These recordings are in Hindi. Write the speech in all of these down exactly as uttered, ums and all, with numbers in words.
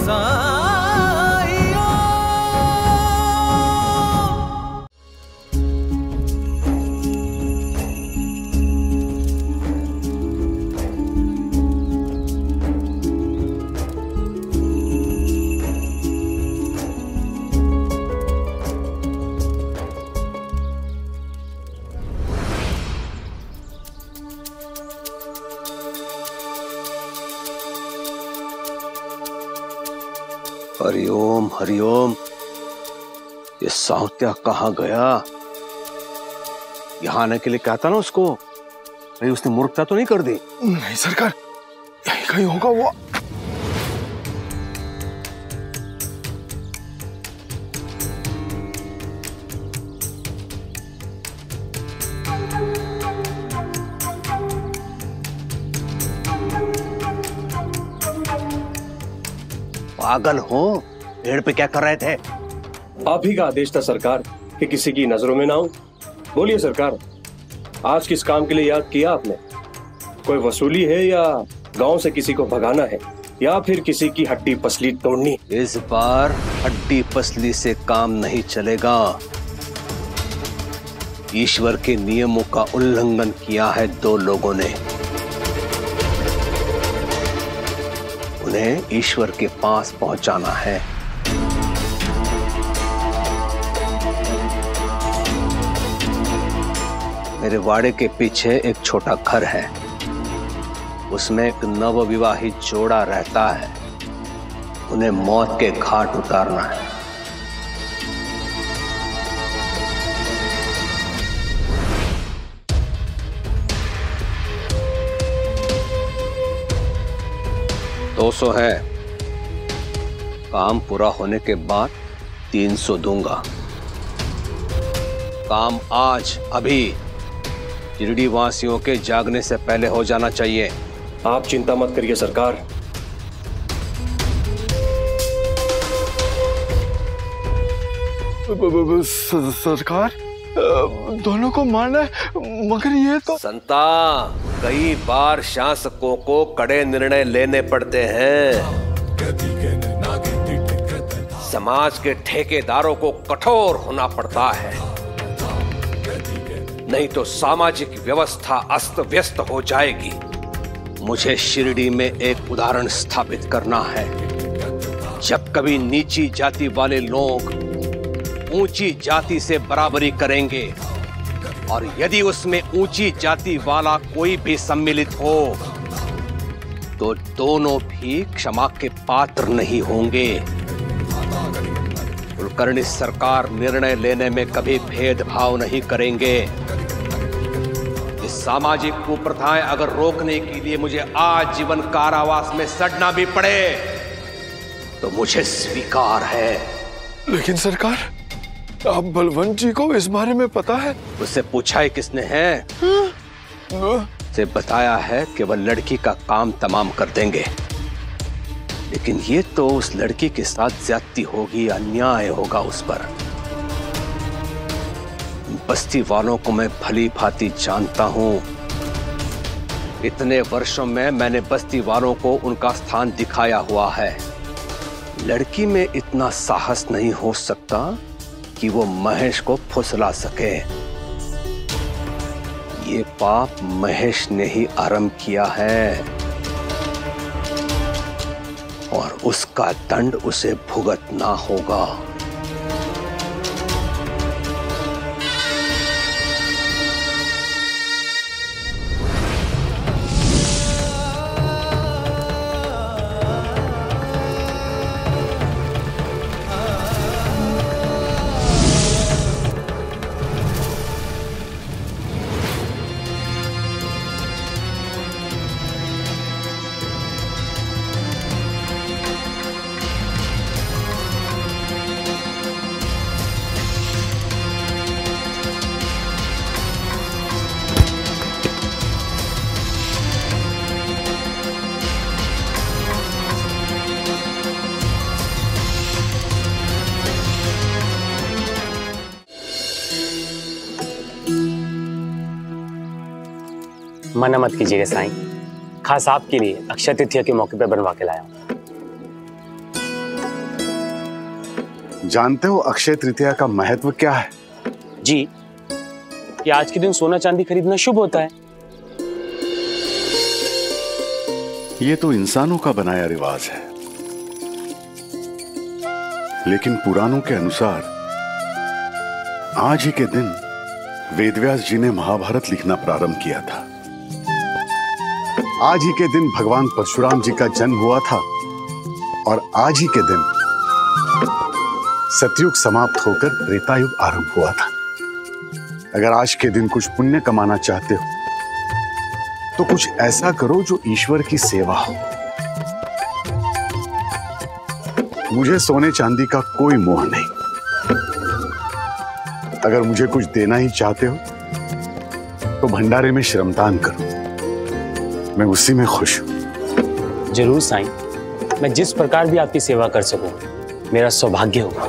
हरिओम हरिओम। ये साउत्या कहाँ गया? यहाँ आने के लिए कहता ना उसको, भाई उसने मूर्खता तो नहीं कर दी? नहीं सरकार, यही कहीं होगा वो। पागल हो? पेड़ पे क्या कर रहे थे? आप ही का आदेश था सरकार कि किसी की नजरों में ना हो। बोलिए सरकार, आज किस काम के लिए याद किया आपने? कोई वसूली है या गांव से किसी को भगाना है या फिर किसी की हड्डी पसली तोड़नी? इस बार हड्डी पसली से काम नहीं चलेगा। ईश्वर के नियमों का उल्लंघन किया है दो लोगों ने। उन्हें ईश्वर के पास पहुंचाना है। मेरे वाड़े के पीछे एक छोटा घर है, उसमें एक नवविवाहित जोड़ा रहता है। उन्हें मौत के घाट उतारना है। दो सौ है, काम पूरा होने के बाद तीन सौ दूंगा। काम आज अभी शिरडी वासियों के जागने से पहले हो जाना चाहिए। आप चिंता मत करिए सरकार। सरकार, दोनों को मारना है, मगर ये तो संता, कई बार शासकों को कड़े निर्णय लेने पड़ते हैं। समाज के ठेकेदारों को कठोर होना पड़ता है, नहीं तो सामाजिक व्यवस्था अस्त व्यस्त हो जाएगी। मुझे शिरडी में एक उदाहरण स्थापित करना है। जब कभी नीची जाति वाले लोग ऊंची जाति से बराबरी करेंगे और यदि उसमें ऊंची जाति वाला कोई भी सम्मिलित हो तो दोनों भी क्षमा के पात्र नहीं होंगे। कुलकर्णी सरकार निर्णय लेने में कभी भेदभाव नहीं करेंगे। ये सामाजिक कुप्रथाएं अगर रोकने के लिए मुझे आजीवन कारावास में सड़ना भी पड़े तो मुझे स्वीकार है। लेकिन सरकार, आप बलवंत जी को इस बारे में पता है? उससे पूछा है किसने है? उसे बताया है कि वह लड़की का काम तमाम कर देंगे, लेकिन ये तो उस लड़की के साथ ज्यादती होगी, अन्याय होगा उस पर। बस्ती वालों को मैं भली भांति जानता हूं। इतने वर्षों में मैंने बस्ती वालों को उनका स्थान दिखाया हुआ है। लड़की में इतना साहस नहीं हो सकता कि वो महेश को फुसला सके। ये पाप महेश ने ही आरंभ किया है और उसका दंड उसे भुगतना होगा। मना मत कीजिएगा साईं, खास आपके लिए अक्षय तृतीया के मौके पर बनवा के लाया हूं। जानते हो अक्षय तृतीया का महत्व क्या है? जी, कि आज के दिन सोना चांदी खरीदना शुभ होता है। ये तो इंसानों का बनाया रिवाज है, लेकिन पुराणों के अनुसार आज ही के दिन वेदव्यास जी ने महाभारत लिखना प्रारंभ किया था। आज ही के दिन भगवान परशुराम जी का जन्म हुआ था और आज ही के दिन सतयुग समाप्त होकर त्रेतायुग आरंभ हुआ था। अगर आज के दिन कुछ पुण्य कमाना चाहते हो तो कुछ ऐसा करो जो ईश्वर की सेवा हो। मुझे सोने चांदी का कोई मोह नहीं। अगर मुझे कुछ देना ही चाहते हो तो भंडारे में श्रमदान करो, मैं उसी में खुश हूं। जरूर साईं, मैं जिस प्रकार भी आपकी सेवा कर सकूं मेरा सौभाग्य होगा।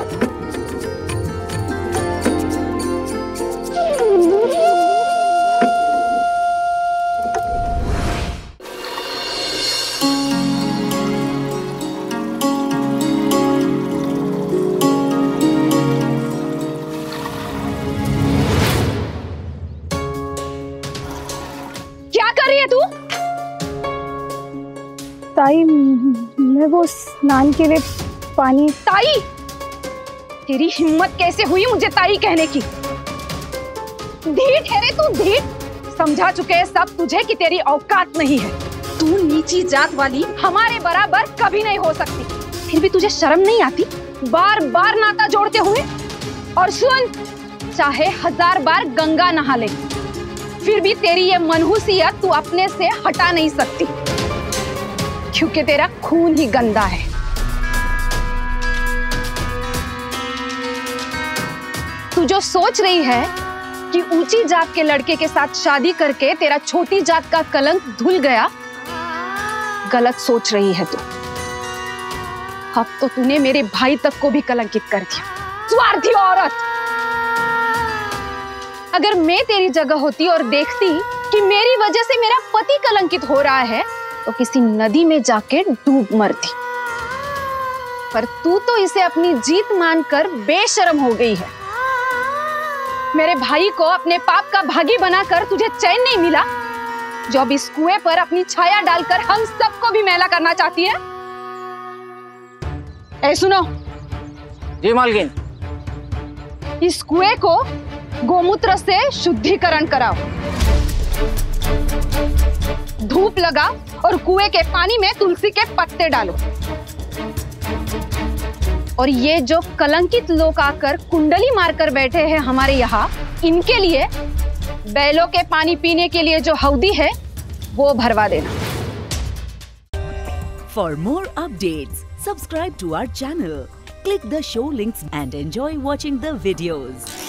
ताई, मैं वो स्नान के लिए पानी। ताई, तेरी हिम्मत कैसे हुई मुझे ताई कहने की? ढीठ है रे तू, ढीठ। समझा चुके हैं सब तुझे कि तेरी औकात नहीं है। तू नीची जात वाली हमारे बराबर कभी नहीं हो सकती। फिर भी तुझे शर्म नहीं आती बार बार नाता जोड़ते हुए? और सुन, चाहे हजार बार गंगा नहा ले, फिर भी तेरी ये मनहूसियत तू अपने से हटा नहीं सकती, क्योंकि तेरा खून ही गंदा है। तू जो सोच रही है कि ऊंची जात के लड़के के साथ शादी करके तेरा छोटी जात का कलंक धुल गया, गलत सोच रही है तू। अब तो तूने मेरे भाई तक को भी कलंकित कर दिया। स्वार्थी औरत! अगर मैं तेरी जगह होती और देखती कि मेरी वजह से मेरा पति कलंकित हो रहा है तो किसी नदी में जाके डूब मरती। पर तू तो इसे अपनी जीत मानकर बेशर्म हो गई है। मेरे भाई को अपने पाप का भागी बनाकर तुझे चैन नहीं मिला, जो अब इस कुएं पर अपनी छाया डालकर हम सबको भी मैला करना चाहती है। ए सुनो। जी मालकिन। इस कुएं को गोमूत्र से शुद्धिकरण कराओ, धूप लगा और कुएं के पानी में तुलसी के पत्ते डालो। और ये जो कलंकित लोग आकर कुंडली मारकर बैठे हैं हमारे यहाँ, इनके लिए बैलों के पानी पीने के लिए जो हौदी है वो भरवा देना। For more updates, subscribe to our channel, click the show links and enjoy watching the videos.